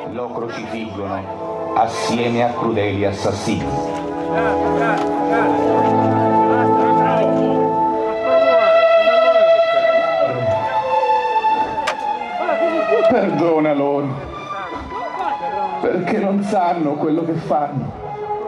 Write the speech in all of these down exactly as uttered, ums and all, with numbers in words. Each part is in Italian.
lo crocifiggono assieme a crudeli assassini. Perdona loro, perché non sanno quello che fanno.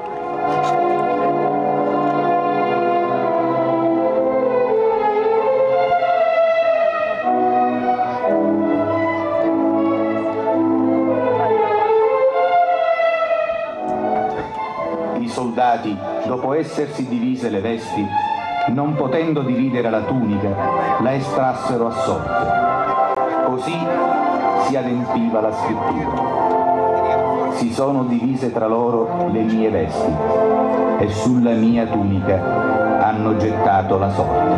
I soldati, dopo essersi divise le vesti, non potendo dividere la tunica, la estrassero a sorte. Così si adempiva la scrittura. Si sono divise tra loro le mie vesti e sulla mia tunica hanno gettato la sorte.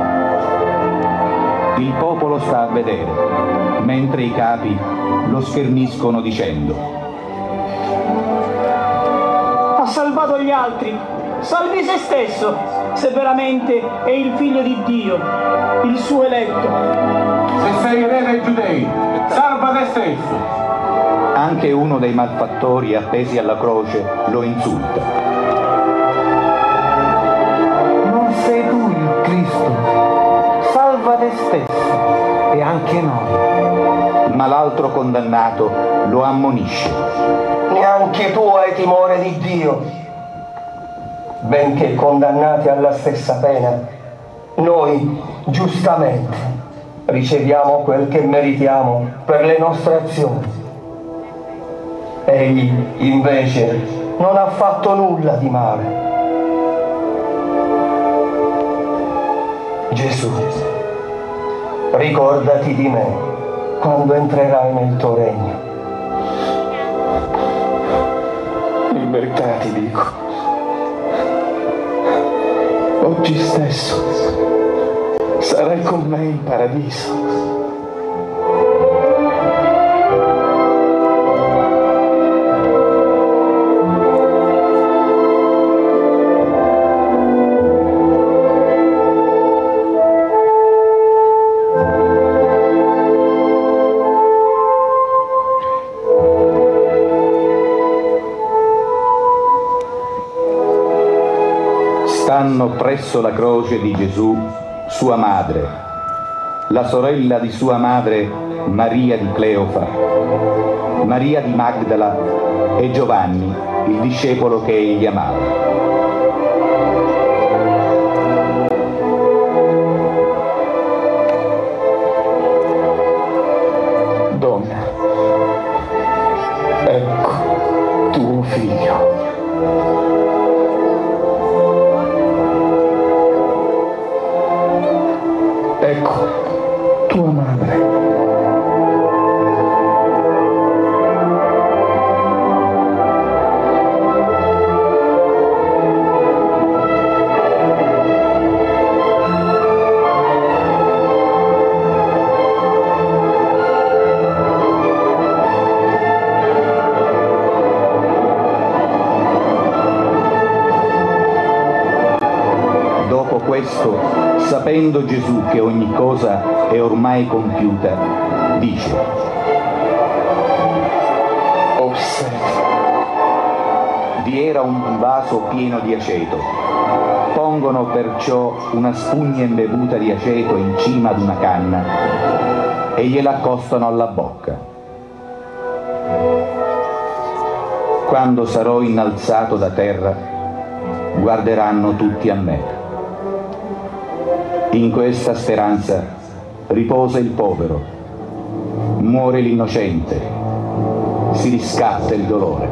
Il popolo sta a vedere, mentre i capi lo scherniscono dicendo: ha salvato gli altri, salvi se stesso, se veramente è il figlio di Dio, il suo eletto. Se sei re dei Giudei, salva te stesso. Anche uno dei malfattori appesi alla croce lo insulta. Non sei tu il Cristo, salva te stesso e anche noi. Ma l'altro condannato lo ammonisce. Neanche tu hai timore di Dio. Benché condannati alla stessa pena, noi giustamente riceviamo quel che meritiamo per le nostre azioni. Egli invece non ha fatto nulla di male. Gesù, ricordati di me quando entrerai nel tuo regno. In verità ti dico, oggi stesso sarai con me in paradiso. Stanno presso la croce di Gesù sua madre, la sorella di sua madre Maria di Cleofa, Maria di Magdala e Giovanni, il discepolo che egli amava. Donna, ecco tuo figlio. Ecco tua madre. Dopo questo, sapendo Gesù che ogni cosa è ormai compiuta, dice: Ho sete. Vi era un vaso pieno di aceto. Pongono perciò una spugna imbevuta di aceto in cima ad una canna e gliela accostano alla bocca. Quando sarò innalzato da terra, guarderanno tutti a me. In questa speranza riposa il povero, muore l'innocente, si riscatta il dolore.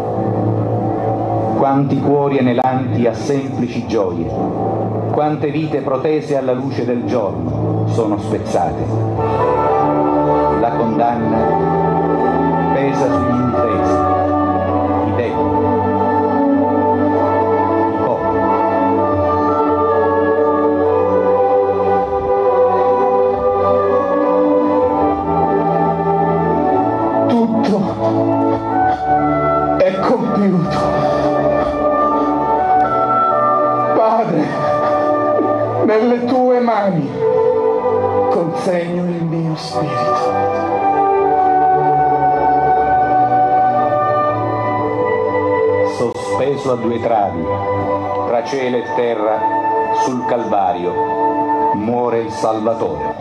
Quanti cuori anelanti a semplici gioie, quante vite protese alla luce del giorno sono spezzate. La condanna pesa sugli indifesi, i deboli. È compiuto. Padre, nelle tue mani consegno il mio spirito. sospeso a due travi, tra cielo e terra, sul Calvario, muore il Salvatore.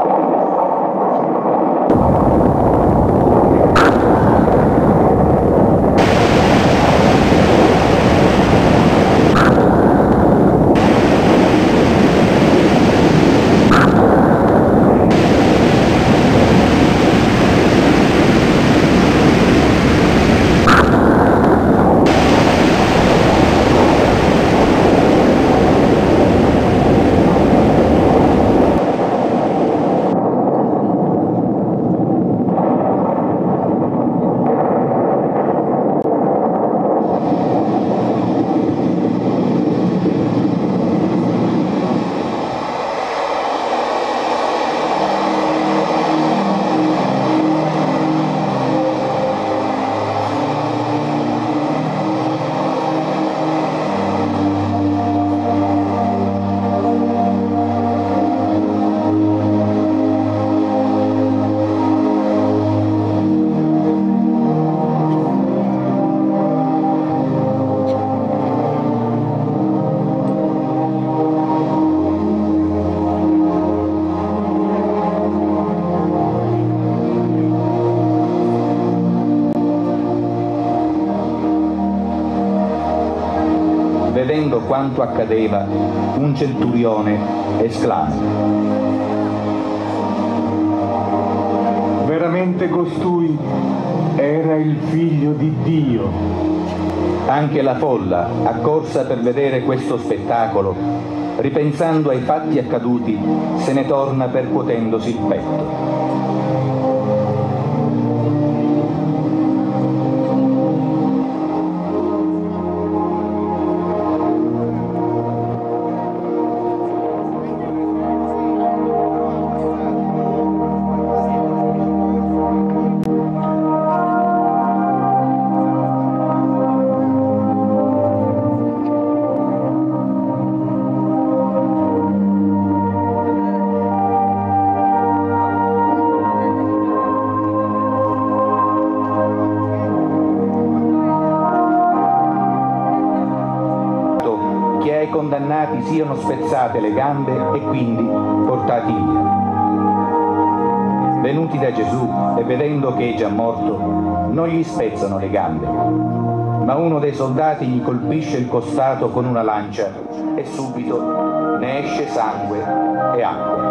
Vedendo quanto accadeva, un centurione esclama: veramente costui era il figlio di Dio. Anche la folla, accorsa per vedere questo spettacolo, ripensando ai fatti accaduti, se ne torna percuotendosi il petto. Che ai condannati siano spezzate le gambe e quindi portati via. Venuti da Gesù e vedendo che è già morto, non gli spezzano le gambe, ma uno dei soldati gli colpisce il costato con una lancia e subito ne esce sangue e acqua.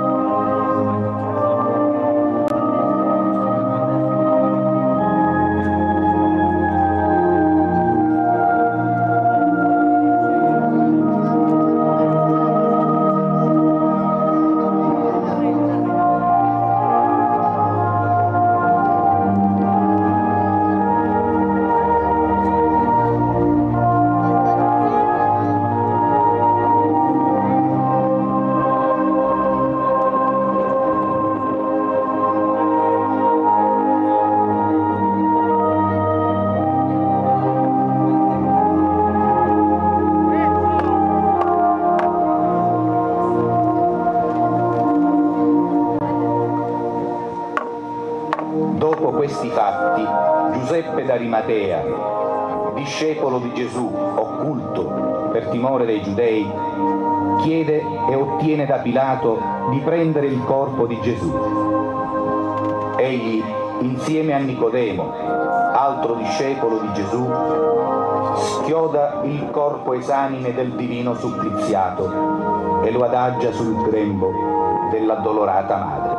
Dopo questi fatti, Giuseppe d'Arimatea, discepolo di Gesù, occulto per timore dei giudei, chiede e ottiene da Pilato di prendere il corpo di Gesù. Egli, insieme a Nicodemo, altro discepolo di Gesù, schioda il corpo esanime del divino suppliziato e lo adagia sul grembo dell'addolorata madre.